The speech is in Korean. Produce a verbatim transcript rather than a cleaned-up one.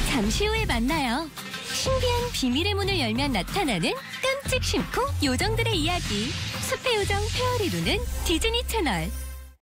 잠시 후에 만나요. 신비한 비밀의 문을 열면 나타나는 깜찍 심쿵 요정들의 이야기. 숲의 요정 페어리루는 디즈니 채널.